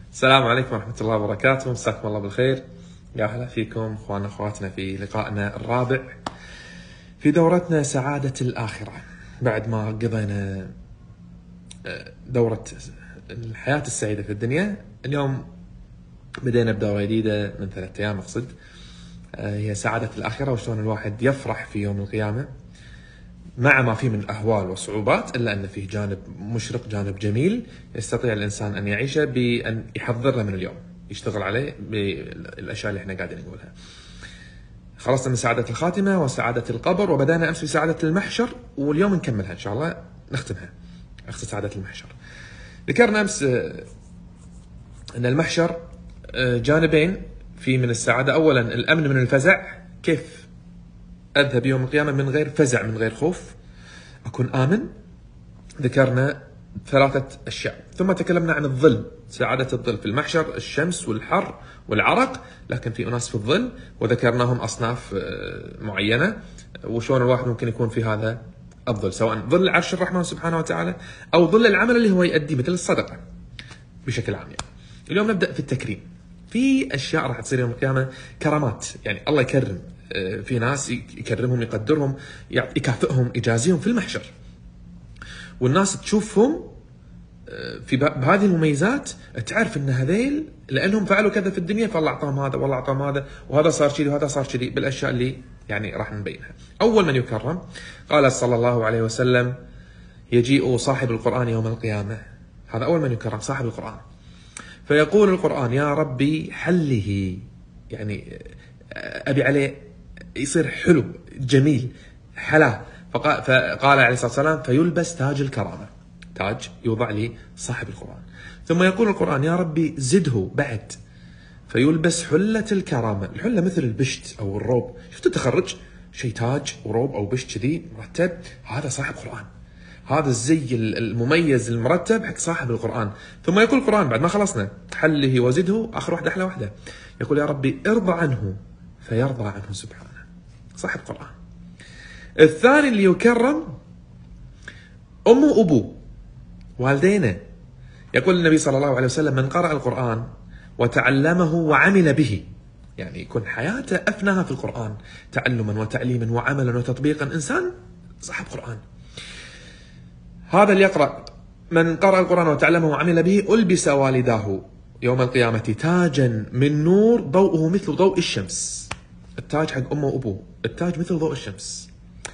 السلام عليكم ورحمة الله وبركاته، مساكم الله بالخير. يا هلا فيكم اخواننا اخواتنا في لقائنا الرابع في دورتنا سعادة الآخرة. بعد ما قضينا دورة الحياة السعيدة في الدنيا، اليوم بدينا بدورة جديدة من 3 أيام أقصد، هي سعادة الآخرة، وشلون الواحد يفرح في يوم القيامة مع ما فيه من أهوال وصعوبات، إلا أن فيه جانب مشرق، جانب جميل يستطيع الإنسان أن يعيشه بأن يحضر له من اليوم، يشتغل عليه بالأشياء اللي احنا قاعدين نقولها. خلصنا من سعادة الخاتمة وسعادة القبر، وبدأنا أمس بسعادة المحشر، واليوم نكملها إن شاء الله، نختمها أخذ سعادة المحشر. ذكرنا أمس أن المحشر جانبين في من السعادة. أولا الأمن من الفزع، كيف أذهب يوم القيامة من غير فزع، من غير خوف، أكون آمن. ذكرنا 3 أشياء. ثم تكلمنا عن الظل، سعادة الظل في المحشر، الشمس والحر والعرق، لكن في أناس في الظل، وذكرناهم أصناف معينة، وشون الواحد ممكن يكون في هذا الظل، سواء ظل عرش الرحمن سبحانه وتعالى أو ظل العمل اللي هو يؤدي، مثل الصدقة بشكل عام. يعني اليوم نبدأ في التكريم. في أشياء راح تصير يوم القيامة، كرامات، يعني الله يكرم في ناس، يكرمهم، يقدرهم، يكافئهم، يجازيهم في المحشر، والناس تشوفهم في بهذه المميزات، تعرف ان هذيل لانهم فعلوا كذا في الدنيا، فالله اعطاهم هذا والله اعطاهم هذا، وهذا صار كذي وهذا صار كذي، بالاشياء اللي يعني راح نبينها. اول من يكرم قال صلى الله عليه وسلم: يجيء صاحب القرآن يوم القيامة. هذا اول من يكرم، صاحب القرآن. فيقول القرآن: يا ربي حله، يعني ابي عليه يصير حلو جميل حلا. فقال عليه الصلاة والسلام: فيلبس تاج الكرامة، تاج يوضع لي صاحب القرآن. ثم يقول القرآن: يا ربي زده بعد، فيلبس حلة الكرامة. الحلة مثل البشت أو الروب، شفت التخرج شيء تاج وروب أو بشت كذي مرتب، هذا صاحب قرآن، هذا الزي المميز المرتب حق صاحب القرآن. ثم يقول القرآن بعد ما خلصنا حله وزده، آخر واحدة أحلى واحدة، يقول: يا ربي ارضى عنه، فيرضى عنه سبحانه، صاحب قرآن. الثاني اللي يكرم أمه وأبوه، والدينا. يقول النبي صلى الله عليه وسلم: من قرأ القرآن وتعلمه وعمل به، يعني يكون حياته أفناها في القرآن، تعلما وتعليما وعملا وتطبيقا، إنسان صاحب قرآن. هذا اللي يقرأ، من قرأ القرآن وتعلمه وعمل به، ألبس والداه يوم القيامة تاجا من نور ضوءه مثل ضوء الشمس. التاج حق أمه وأبوه، التاج مثل ضوء الشمس.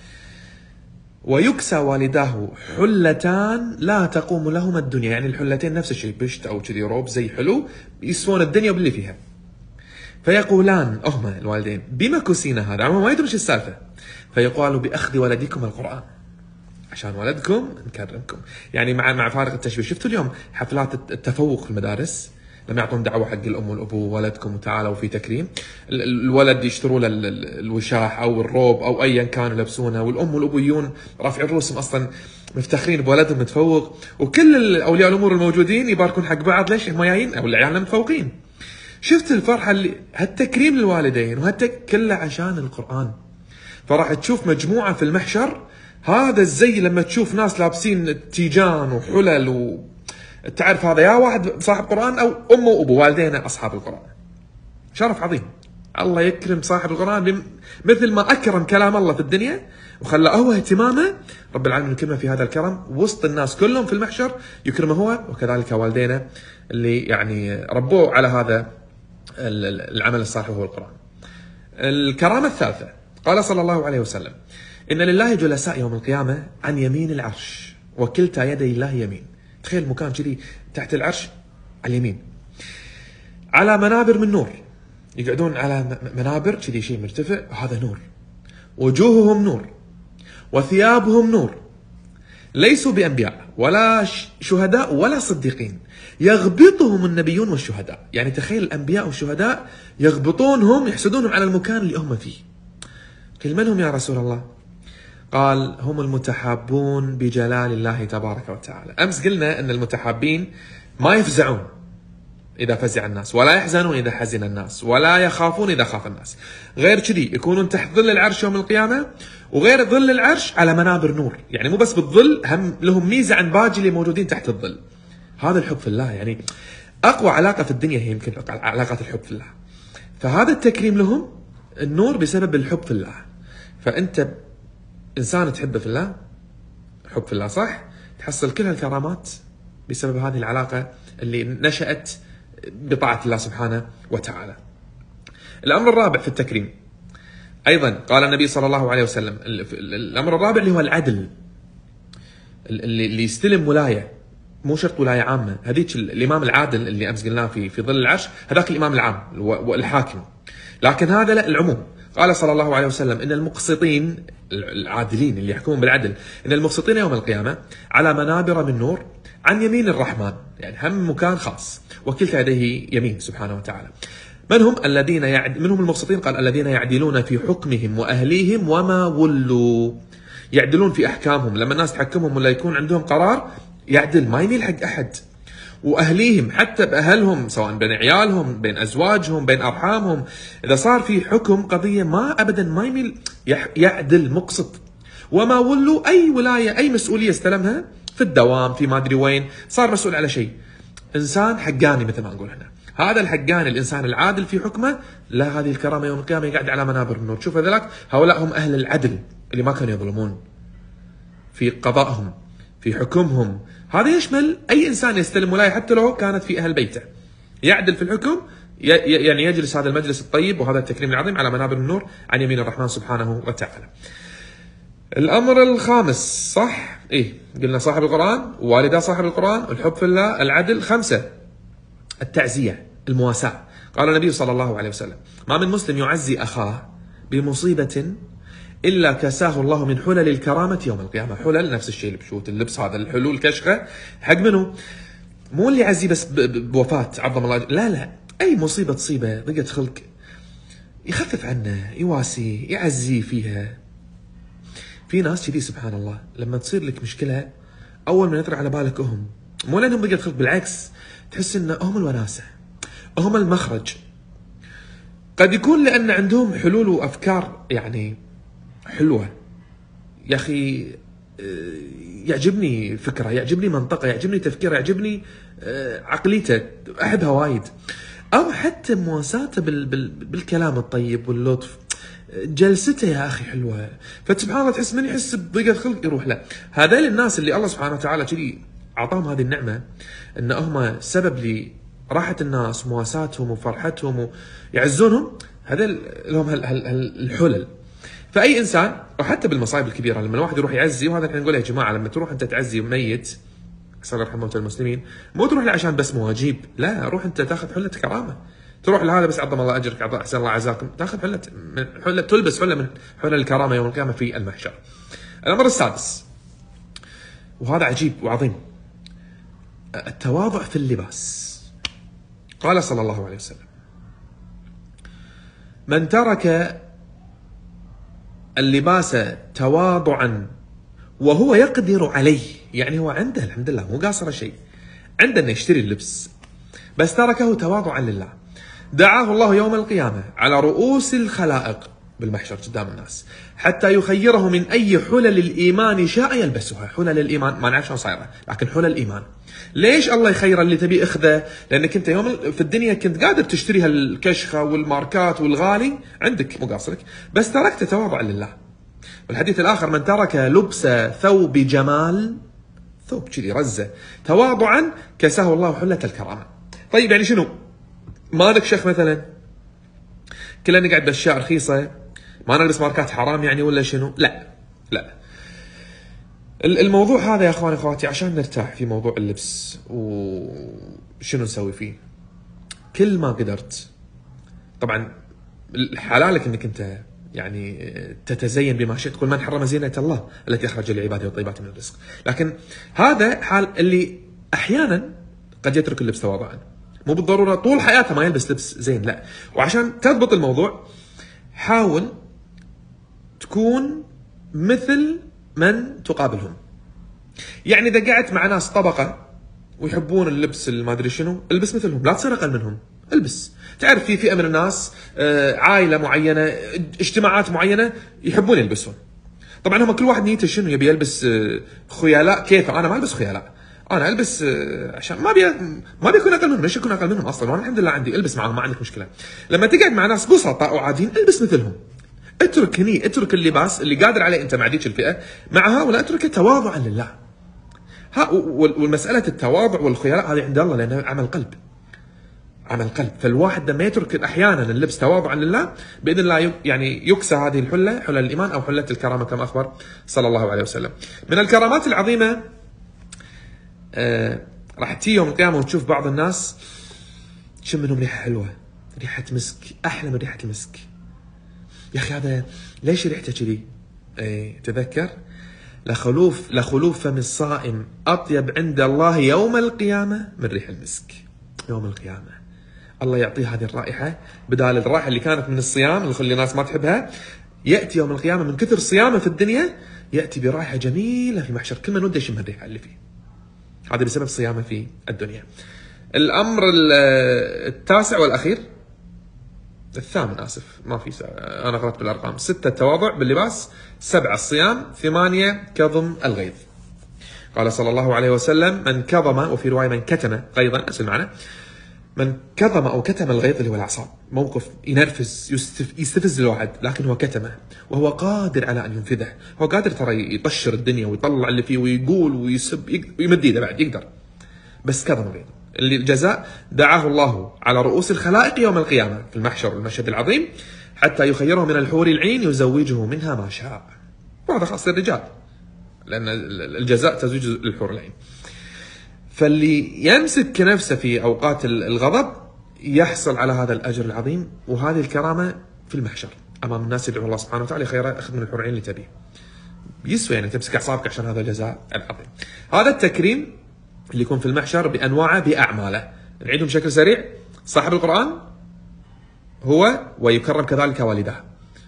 ويكسى والداه حلتان لا تقوم لهما الدنيا، يعني الحلتين نفس الشيء، بشت أو كذي روب زي حلو، يسوون الدنيا باللي فيها. فيقولان هما الوالدين: بما كسينا هذا؟ ما يدرون ايش السالفة. فيقال: بأخذ ولدكم القرآن، عشان ولدكم نكرمكم. يعني مع فارق التشبيه. شفتوا اليوم حفلات التفوق في المدارس لما يعطون دعوة حق الأم والأبو: ولدكم وتعالوا في تكريم. الولد يشتروا له الوشاح أو الروب أو أيا كان يلبسونه، والأم والأبو يجون رافعين رؤوسهم أصلا مفتخرين بولدهم متفوق، وكل أولياء الأمور الموجودين يباركون حق بعض. ليش؟ هم جايين أو العيال متفوقين. شفت الفرحة اللي هالتكريم للوالدين كله عشان القرآن. فراح تشوف مجموعة في المحشر، هذا الزي لما تشوف ناس لابسين تيجان وحلل تعرف هذا يا واحد صاحب قرآن أو أمه وأبوه، والدينا أصحاب القرآن. شرف عظيم، الله يكرم صاحب القرآن مثل ما أكرم كلام الله في الدنيا وخلى هو اهتمامه، رب العالمين يكرمه في هذا الكرم وسط الناس كلهم في المحشر، يكرمه هو، وكذلك والدينا اللي يعني ربوه على هذا العمل الصالح وهو القرآن. الكرامة الثالثة، قال صلى الله عليه وسلم: إن لله جلساء يوم القيامة عن يمين العرش، وكلتا يدي الله يمين. تخيل مكان كذي تحت العرش على اليمين، على منابر من نور، يقعدون على منابر كذي شيء مرتفع، هذا نور، وجوههم نور، وثيابهم نور، ليسوا بأنبياء ولا شهداء ولا صديقين، يغبطهم النبيون والشهداء. يعني تخيل الأنبياء والشهداء يغبطونهم، يحسدونهم على المكان اللي هم فيه. قيل: من هم يا رسول الله؟ قال: هم المتحابون بجلال الله تبارك وتعالى. أمس قلنا أن المتحابين ما يفزعون إذا فزع الناس، ولا يحزنون إذا حزن الناس، ولا يخافون إذا خاف الناس. غير كذي يكونون تحت ظل العرش يوم القيامة، وغير ظل العرش على منابر نور. يعني مو بس بالظل، هم لهم ميزة عن باقي اللي موجودين تحت الظل. هذا الحب في الله. يعني اقوى علاقه في الدنيا هي يمكن علاقه الحب في الله. فهذا التكريم لهم النور بسبب الحب في الله. فانت انسان تحبه في الله، حب في الله صح، تحصل كل هالكرامات بسبب هذه العلاقه اللي نشأت بطاعه الله سبحانه وتعالى. الامر الرابع في التكريم ايضا قال النبي صلى الله عليه وسلم، الامر الرابع اللي هو العدل. اللي يستلم ولايه، مو شرط ولايه عامه، هذيك الامام العادل اللي امس قلناه في ظل العرش، هذاك الامام العام والحاكم، لكن هذا لا، العموم. قال صلى الله عليه وسلم ان المقسطين العادلين اللي يحكمون بالعدل، ان المقسطين يوم القيامه على منابر من نور عن يمين الرحمن، يعني هم مكان خاص وكلتا يديه يمين سبحانه وتعالى. من هم الذين منهم المقسطين؟ قال الذين يعدلون في حكمهم واهليهم وما ولوا. يعدلون في احكامهم، لما الناس تحكمهم ولا يكون عندهم قرار يعدل، ما يميل حق احد. واهليهم، حتى باهلهم، سواء بين عيالهم، بين ازواجهم، بين ارحامهم، اذا صار في حكم قضيه ما ابدا ما يميل، يعدل مقسط. وما ولوا، اي ولايه اي مسؤوليه استلمها في الدوام، في ما ادري وين، صار مسؤول على شيء، انسان حقاني مثل ما نقول احنا. هذا الحقاني، الانسان العادل في حكمه، لا هذه الكرامه يوم القيامه، يقعد على منابر النور. شوف هذولاك، هؤلاء هم اهل العدل اللي ما كانوا يظلمون في قضائهم، في حكمهم. هذا يشمل اي انسان يستلم ولايه حتى لو كانت في اهل بيته، يعدل في الحكم، يعني يجلس هذا المجلس الطيب وهذا التكريم العظيم على منابر النور عن يمين الرحمن سبحانه وتعالى. الامر الخامس صح؟ ايه قلنا صاحب القران، والدا صاحب القران، الحب في الله، العدل. 5 التعزيه، المواساه. قال النبي صلى الله عليه وسلم ما من مسلم يعزي اخاه بمصيبه إلا كساه الله من حلل الكرامة يوم القيامة. حلل نفس الشيء، البشوت، اللبس، هذا الحلول كشخة حق منه. مو اللي يعزي بس بوفاة عظم الله، لا، أي مصيبة تصيبه، ضيقة خلق، يخفف عنه، يواسي، يعزي فيها. في ناس كذي سبحان الله، لما تصير لك مشكلة أول ما يطرح على بالك مو لأنهم ضيقة خلق، بالعكس تحس إن هم الوناسة، هم المخرج. قد يكون لأن عندهم حلول وأفكار يعني حلوة. يا أخي يعجبني فكرة، يعجبني منطقة، يعجبني تفكيره، يعجبني عقليته، أحبها وايد. أو حتى مواساته بالكلام الطيب واللطف، جلسته يا أخي حلوة. فسبحان الله تحس من يحس بضيقة خلق يروح له. هذول الناس اللي الله سبحانه وتعالى كذي أعطاهم هذه النعمة، إن هم سبب لراحة الناس ومواساتهم وفرحتهم ويعزونهم، هذول لهم الحلل. فاي انسان، وحتى بالمصايب الكبيره، لما الواحد يروح يعزي، وهذا احنا نقول يا جماعه لما تروح انت تعزي ميت، صلى الله يرحم موتى المسلمين، مو تروح له عشان بس مواجيب، لا، روح انت تاخذ حله كرامه. تروح لهذا بس عظم الله اجرك، احسن الله عزاكم، تاخذ حله تلبس حله من حلل الكرامه يوم القيامه في المحشر. الامر السادس، وهذا عجيب وعظيم، التواضع في اللباس. قال صلى الله عليه وسلم من ترك اللباس تواضعا وهو يقدر عليه، يعني هو عنده الحمد لله مو قاصر شيء، عنده انه يشتري اللبس، بس تركه تواضعا لله، دعاه الله يوم القيامة على رؤوس الخلائق بالمحشر قدام الناس، حتى يخيره من أي حلل الإيمان شاء يلبسها. حلل الإيمان ما نعرف شلون صايرة، لكن حلل الإيمان. ليش الله يخير اللي تبي اخذه؟ لأنك أنت يوم في الدنيا كنت قادر تشتري هالكشخة والماركات والغالي، عندك مو قاصرك، بس تركته تواضعا لله. والحديث الآخر من ترك لبس ثوب جمال، ثوب كذي رزة، تواضعا كساه الله حلة الكرامة. طيب يعني شنو؟ مالك شيخ مثلا كلنا قاعد باشياء رخيصه، ما نلبس ماركات حرام يعني ولا شنو؟ لا. الموضوع هذا يا اخواني اخواتي عشان نرتاح في موضوع اللبس وشنو نسوي فيه. كل ما قدرت، طبعا حلالك انك انت يعني تتزين بما شئت، قل من حرم زينة الله التي اخرج لعباده والطيبات من الرزق. لكن هذا حال اللي احيانا قد يترك اللبس تواضعا، مو بالضرورة طول حياته ما يلبس لبس زين، لا. وعشان تضبط الموضوع حاول تكون مثل من تقابلهم. يعني إذا قعدت مع ناس طبقة ويحبون اللبس ما أدري شنو، البس مثلهم، لا تصير أقل منهم، البس. تعرف في فئة من الناس، عائلة معينة، اجتماعات معينة يحبون يلبسون. طبعا هم كل واحد نيته شنو، يبي يلبس خيلاء كيفه. أنا ما ألبس خيلاء، انا البس عشان ما بيكون اقل منهم، ليش يكون اقل منهم اصلا؟ وانا الحمد لله عندي، البس معهم ما عندك مشكله. لما تقعد مع ناس بسطاء وعاديين البس مثلهم. اترك اللباس اللي قادر عليه انت مع ذيك الفئه، مع هؤلاء اتركه تواضعا لله. والمساله التواضع والخيلاء هذه عند الله، لانه عمل قلب. عمل قلب. فالواحد لما يترك احيانا اللبس تواضعا لله باذن الله يعني يكسى هذه الحله، حله الايمان او حله الكرامه كما اخبر صلى الله عليه وسلم. من الكرامات العظيمه راح تجي يوم القيامه وتشوف بعض الناس تشم منهم ريحه حلوه، ريحه مسك احلى من ريحه المسك. يا اخي هذا ليش ريحته كذي؟ تذكر لخلوف فم الصائم اطيب عند الله يوم القيامه من ريح المسك. يوم القيامه الله يعطيه هذه الرائحه بدال الرائحه اللي كانت من الصيام اللي الناس ما تحبها. ياتي يوم القيامه من كثر صيامه في الدنيا ياتي برائحه جميله في المحشر، كل من وده يشم الريحه اللي فيه. هذا بسبب صيامه في الدنيا. الامر التاسع والاخير، الثامن اسف، ما في انا غلطت بالارقام. 6 التواضع باللباس، 7 الصيام، 8 كظم الغيظ. قال صلى الله عليه وسلم: من كظم، وفي روايه من كتم غيظا، نفس المعنى. من كظم او كتم الغيظ اللي هو الاعصاب، موقف ينرفز يستفز الواحد، لكن هو كتمه وهو قادر على ان ينفذه. هو قادر ترى يطشر الدنيا ويطلع اللي فيه ويقول ويسب ويمد ايده بعد يقدر، بس كظم الغيظ. اللي الجزاء دعاه الله على رؤوس الخلائق يوم القيامه في المحشر المشهد العظيم، حتى يخيره من الحور العين يزوجه منها ما شاء. وهذا خاص للرجال، لان الجزاء تزويج الحور العين. فاللي يمسك نفسه في اوقات الغضب يحصل على هذا الاجر العظيم وهذه الكرامه في المحشر امام الناس، يدعو الله سبحانه وتعالى خيره اخذ من الحور العين اللي تبيه. يسوى يعني تمسك اعصابك عشان هذا الجزاء العظيم. هذا التكريم اللي يكون في المحشر بانواعه باعماله. نعيدهم بشكل سريع: صاحب القران هو ويكرم كذلك والداه.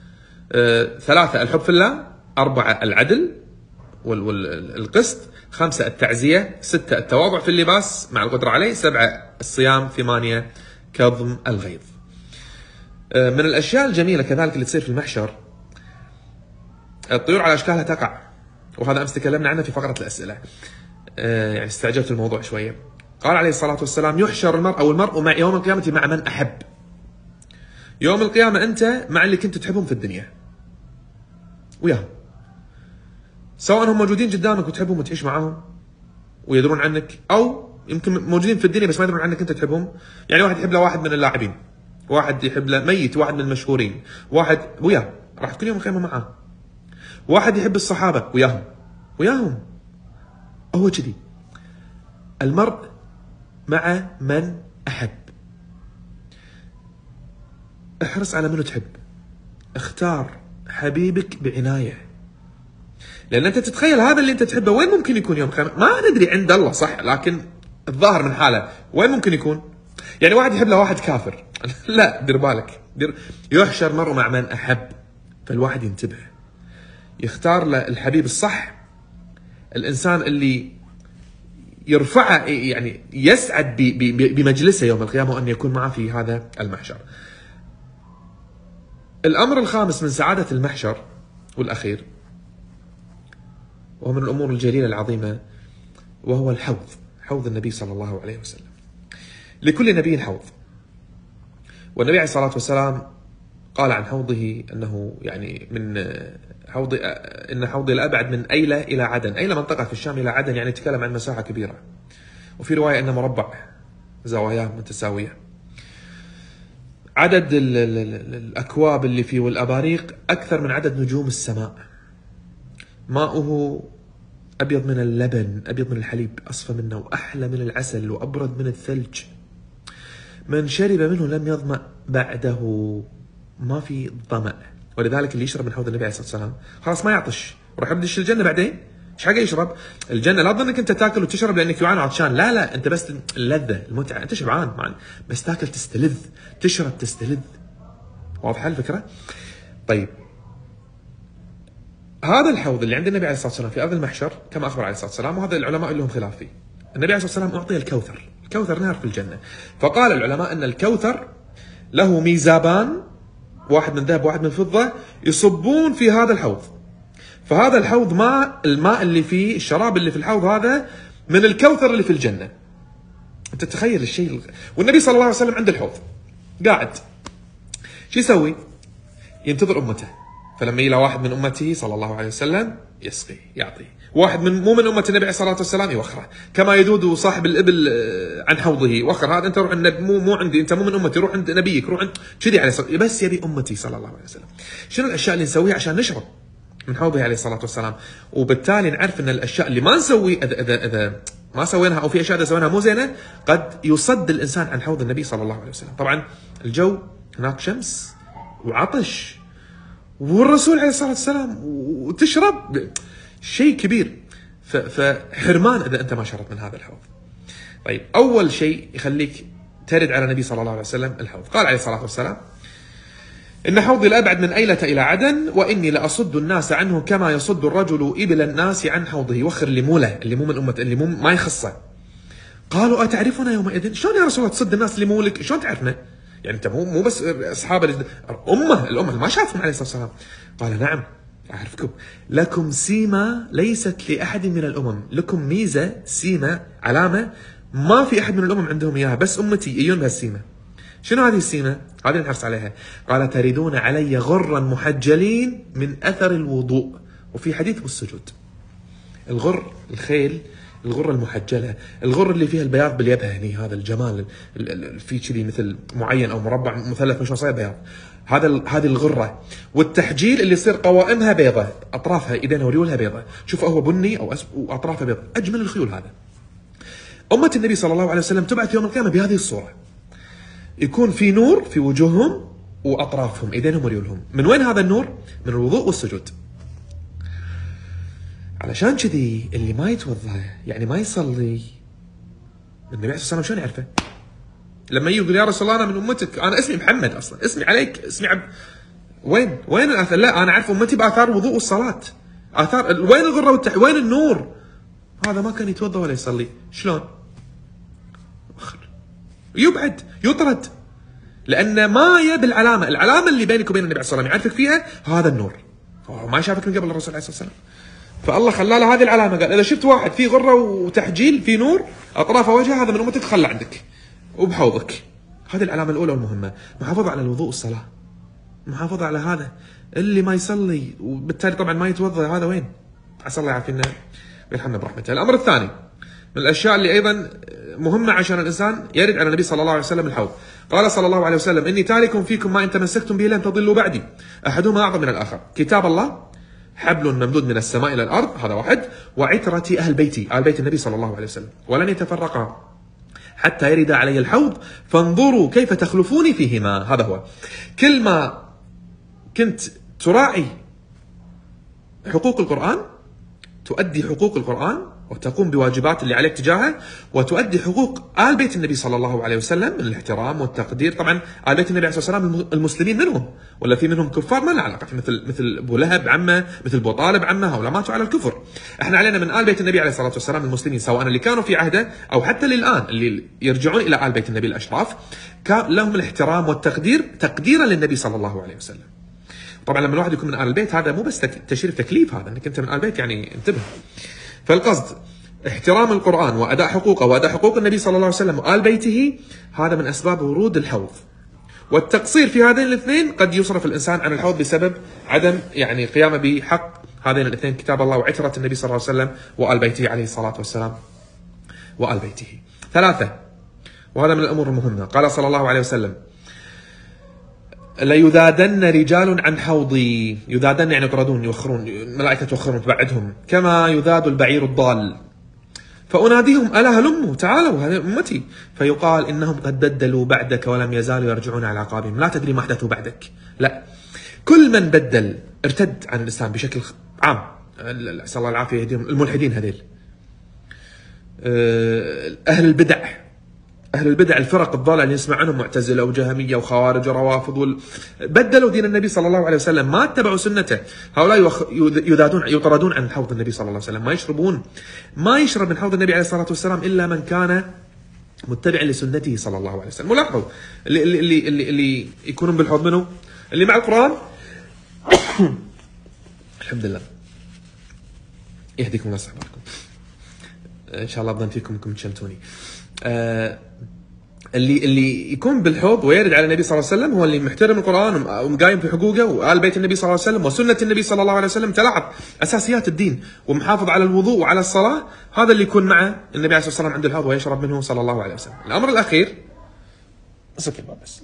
3 الحب في الله. 4 العدل والقسط. 5 التعزيه. 6 التواضع في اللباس مع القدره عليه. 7 الصيام. 8 كظم الغيظ. من الاشياء الجميله كذلك اللي تصير في المحشر، الطيور على اشكالها تقع، وهذا امس تكلمنا عنه في فقره الاسئله. يعني استعجلت الموضوع شويه. قال عليه الصلاه والسلام: يحشر المرء مع يوم القيامه مع من احب. يوم القيامه انت مع اللي كنت تحبهم في الدنيا وياهم، سواء هم موجودين قدامك وتحبهم وتعيش معاهم ويدرون عنك، او يمكن موجودين في الدنيا بس ما يدرون عنك انت تحبهم. يعني واحد يحب له واحد من اللاعبين، واحد يحب له ميت، واحد من المشهورين، واحد وياه راح تكون يوم القيامه معاه. واحد يحب الصحابه وياهم. هو كذي المرء مع من احب. احرص على منو تحب، اختار حبيبك بعنايه، لان انت تتخيل هذا اللي انت تحبه وين ممكن يكون يوم القيامه؟ ما ندري عند الله صح، لكن الظاهر من حاله وين ممكن يكون؟ يعني واحد يحب له واحد كافر لا، دير بالك، يحشر المرء مع من احب. فالواحد ينتبه، يختار له الحبيب الصح، الانسان اللي يرفعه، يعني يسعد بمجلسه يوم القيامه وان يكون معه في هذا المحشر. الامر الخامس من سعاده المحشر والاخير، وهو من الامور الجليله العظيمه، وهو الحوض، حوض النبي صلى الله عليه وسلم. لكل نبي حوض، والنبي عليه الصلاه والسلام قال عن حوضه انه يعني من حوض، ان حوضي لابعد من ايله الى عدن. ايله منطقه في الشام الى عدن، يعني يتكلم عن مساحه كبيره. وفي روايه انه مربع زواياه متساويه. عدد الاكواب اللي فيه والاباريق اكثر من عدد نجوم السماء. ماؤه ابيض من اللبن، ابيض من الحليب، اصفى منه واحلى من العسل وابرد من الثلج. من شرب منه لم يظمأ بعده، ما في ظمأ. ولذلك اللي يشرب من حوض النبي عليه الصلاه والسلام خلاص ما يعطش، وراح يدش الجنه بعدين. ايش حقه يشرب؟ الجنه لا تظن انك انت تاكل وتشرب لانك جوعان وعطشان، لا انت بس اللذه المتعه، انت شبعان معنا بس تاكل تستلذ، تشرب تستلذ. واضحه الفكره؟ طيب هذا الحوض اللي عند النبي عليه الصلاه والسلام في ارض المحشر كما اخبر عليه الصلاه والسلام، وهذا العلماء لهم خلاف فيه. النبي عليه الصلاه والسلام اعطي الكوثر، الكوثر نهر في الجنه. فقال العلماء ان الكوثر له ميزابان، واحد من ذهب واحد من فضه، يصبون في هذا الحوض. فهذا الحوض الماء اللي فيه، الشراب اللي في الحوض هذا من الكوثر اللي في الجنة. أنت تتخيل الشيء. والنبي صلى الله عليه وسلم عند الحوض قاعد، شو يسوي؟ ينتظر أمته. فلما يجي واحد من أمته صلى الله عليه وسلم يسقي يعطيه، واحد مو من أمة النبي عليه الصلاة والسلام يوخره، كما يدود صاحب الإبل عن حوضه وخر. هذا أنت روح عند مو عندي، أنت مو من أمتي، روح عند نبيك، روح عند كذي عليه الصلاة، بس يبي أمتي صلى الله عليه وسلم. شنو الأشياء اللي نسويها عشان نشرب من حوضه عليه الصلاة والسلام؟ وبالتالي نعرف أن الأشياء اللي ما نسوي إذا ما سويناها أو في أشياء سويناها مو زينة قد يصد الإنسان عن حوض النبي صلى الله عليه وسلم. طبعا الجو هناك شمس وعطش والرسول عليه الصلاة والسلام وتشرب، شيء كبير، فحرمان إذا أنت ما شربت من هذا الحوض. طيب أول شيء يخليك ترد على النبي صلى الله عليه وسلم الحوض. قال عليه الصلاة والسلام: إن حوضي لأبعد من أيلة إلى عدن، وإني لأصد الناس عنه كما يصد الرجل إبل الناس عن حوضه. يوخر اللي مو له، اللي مو من أمته، اللي مو ما يخصه. قالوا: أتعرفنا يومئذ؟ شلون يا رسول الله تصد الناس اللي مو لك؟ شلون تعرفنا؟ يعني أنت مو بس أصحاب الأمة اللي ما شافهم عليه الصلاة والسلام. قال: نعم أعرفكم، لكم سيمة ليست لأحد من الأمم، لكم ميزة، سيمة، علامة ما في أحد من الأمم عندهم إياها، بس أمتي يجون بهالسيمة. شنو هذه السيمة؟ هذه نحرص عليها. قال: تردون علي غرا محجلين من أثر الوضوء. وفي حديث بالسجود، الغر الخيل، الغرة المحجلة، الغرة اللي فيها البياض باليبهة هني، هذا الجمال في كذي مثل معين أو مربع مثلث مش صاير بياض، هذه الغرة. والتحجيل اللي يصير قوائمها بيضة، أطرافها إيدينها وريولها بيضة، شوف هو بني أو وأطرافها بيضة، أجمل الخيول. هذا أمة النبي صلى الله عليه وسلم تبعث يوم القيامة بهذه الصورة، يكون في نور في وجوههم وأطرافهم إيدينهم وريولهم. من وين هذا النور؟ من الوضوء والسجود. علشان كذي اللي ما يتوضا يعني ما يصلي، النبي عليه الصلاة والسلام شلون يعرفه؟ لما يقول: يا رسول الله أنا من أمتك، أنا اسمي محمد أصلا، اسمي عليك، اسمي عبد، وين الآثار؟ لا أنا أعرف أمتي بآثار الوضوء والصلاة، آثار وين الغرة وين النور؟ هذا ما كان يتوضا ولا يصلي، شلون؟ يبعد، يطرد، لأن ما يب العلامة اللي بينك وبين النبي عليه الصلاة والسلام يعرفك فيها هذا النور، هو ما شافك من قبل الرسول عليه الصلاة والسلام. فالله خلى له هذه العلامة، قال: إذا شفت واحد فيه غرة وتحجيل في نور أطراف وجهه، هذا من أمتك، خلى عندك وبحوضك. هذه العلامة الأولى والمهمة. محافظة على الوضوء والصلاة، محافظة على هذا. اللي ما يصلي وبالتالي طبعا ما يتوضأ، هذا وين؟ عسى الله يعافينا ويرحمنا برحمته. الأمر الثاني من الأشياء اللي أيضا مهمة عشان الإنسان يرد على النبي صلى الله عليه وسلم الحوض. قال صلى الله عليه وسلم: إني تارك فيكم ما إن تمسكتم به لن تضلوا بعدي، أحدهما أعظم من الآخر، كتاب الله، حبل ممدود من السماء إلى الأرض، هذا واحد، وعترتي أهل بيتي، آل بيت النبي صلى الله عليه وسلم، ولن يتفرقا حتى يرد علي الحوض فانظروا كيف تخلفوني فيهما. هذا هو. كل ما كنت تراعي حقوق القرآن، تؤدي حقوق القرآن وتقوم بواجبات اللي عليك تجاهه، وتؤدي حقوق آل بيت النبي صلى الله عليه وسلم من الاحترام والتقدير. طبعا آل بيت النبي عليه الصلاة والسلام المسلمين منهم، ولا في منهم كفار ما له علاقة، مثل أبو لهب عمه، مثل أبو طالب عمه، هؤلاء ماتوا على الكفر. احنا علينا من آل بيت النبي عليه الصلاة والسلام المسلمين، سواء اللي كانوا في عهده أو حتى للآن اللي يرجعون إلى آل بيت النبي الأشراف، كان لهم الاحترام والتقدير تقديرا للنبي صلى الله عليه وسلم. طبعا لما الواحد يكون من آل البيت هذا مو بس تشريف تكليف، هذا انك انت من آل البيت يعني انتبه. فالقصد احترام القرآن وأداء حقوقه وأداء حقوق النبي صلى الله عليه وسلم وآل بيته، هذا من أسباب ورود الحوض. والتقصير في هذين الاثنين قد يصرف الإنسان عن الحوض بسبب عدم يعني قيامه بحق هذين الاثنين، كتاب الله وعترة النبي صلى الله عليه وسلم وآل بيته عليه الصلاة والسلام وآل بيته. ثلاثة، وهذا من الأمور المهمة، قال صلى الله عليه وسلم: ليذادن رجال عن حوضي. يذادن يعني يطردون، يوخرون، ملائكة توخرون تبعدهم، كما يذاد البعير الضال، فأناديهم: ألا هلموا تعالوا هذه أمتي، فيقال: إنهم قد بدلوا بعدك ولم يزالوا يرجعون على عقابهم، لا تدري ما أحدثوا بعدك. لا، كل من بدل ارتد عن الإسلام بشكل عام، نسأل الله العافية يهديهم، الملحدين هذيل، أهل البدع الفرق الضالة اللي نسمع عنهم، معتزلة وجهمية وخوارج وروافض، بدلوا دين النبي صلى الله عليه وسلم، ما اتبعوا سنته، هؤلاء يطردون عن حوض النبي صلى الله عليه وسلم، ما يشرب من حوض النبي عليه الصلاة والسلام إلا من كان متبعا لسنته صلى الله عليه وسلم. ولاحظوا اللي يكونون بالحوض منه اللي مع القرآن الحمد لله يهديكم الله صحبكم. ان شاء الله بظن فيكم انكم تشلتوني. اللي يكون بالحوض ويرد على النبي صلى الله عليه وسلم هو اللي محترم القرآن ومقايم في حقوقه وآل بيت النبي صلى الله عليه وسلم وسنة النبي صلى الله عليه وسلم، تلاحظ أساسيات الدين ومحافظ على الوضوء وعلى الصلاة. هذا اللي يكون مع النبي عليه الصلاة والسلام عند الحوض ويشرب منه صلى الله عليه وسلم. الأمر الأخير، اسكت الباب بس.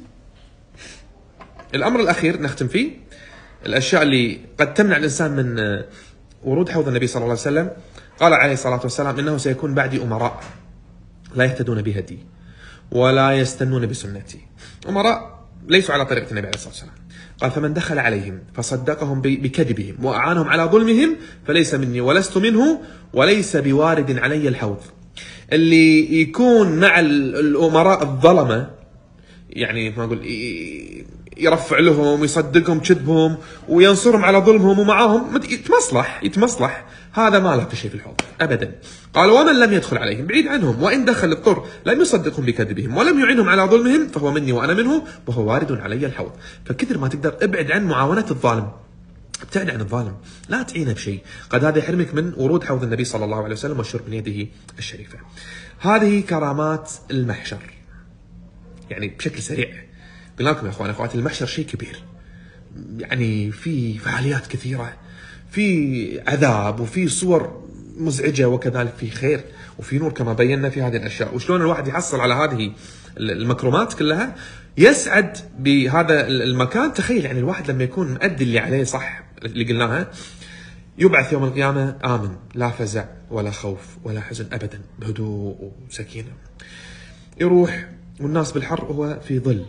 الأمر الأخير نختم فيه الأشياء اللي قد تمنع الإنسان من ورود حوض النبي صلى الله عليه وسلم. قال عليه الصلاة والسلام: إنه سيكون بعدي أمراء لا يهتدون بهدي ولا يستنون بسنتي. أمراء ليسوا على طريقة النبي عليه الصلاة والسلام. قال: فمن دخل عليهم فصدقهم بكذبهم وأعانهم على ظلمهم فليس مني ولست منه وليس بوارد علي الحوض. اللي يكون مع الأمراء الظلمة، يعني ما أقول يرفع لهم ويصدقهم كذبهم وينصرهم على ظلمهم ومعاهم يتمصلح، هذا ما له شيء في الحوض ابدا. قال: ومن لم يدخل عليهم بعيد عنهم وان دخل اضطر لم يصدقهم بكذبهم ولم يعنهم على ظلمهم فهو مني وانا منه وهو وارد علي الحوض. فكثر ما تقدر ابعد عن معاونة الظالم، ابتعد عن الظالم، لا تعينه بشيء، قد هذا يحرمك من ورود حوض النبي صلى الله عليه وسلم والشرب من يده الشريفة. هذه كرامات المحشر. يعني بشكل سريع قلنا لكم يا اخوان اخواتي، المحشر شيء كبير، يعني في فعاليات كثيرة، في عذاب وفي صور مزعجة وكذلك في خير وفي نور كما بينا في هذه الأشياء. وشلون الواحد يحصل على هذه المكرمات كلها، يسعد بهذا المكان. تخيل يعني الواحد لما يكون مؤدي اللي عليه صح اللي قلناها، يبعث يوم القيامة آمن، لا فزع ولا خوف ولا حزن أبدا، بهدوء وسكينة. يروح والناس بالحر وهو في ظل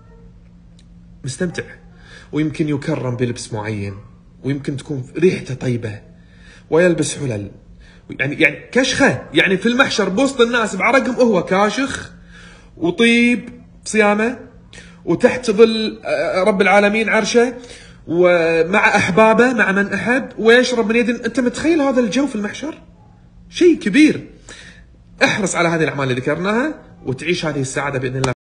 مستمتع، ويمكن يكرم بلبس معين، ويمكن تكون ريحته طيبة، ويلبس حلل، يعني كشخة، يعني في المحشر بوسط الناس بعرقهم وهو كاشخ وطيب صيامة، وتحت ظل رب العالمين عرشه، ومع أحبابه مع من أحب، ويشرب من يد. أنت متخيل هذا الجو في المحشر؟ شيء كبير. احرص على هذه الأعمال اللي ذكرناها وتعيش هذه السعادة بإذن الله.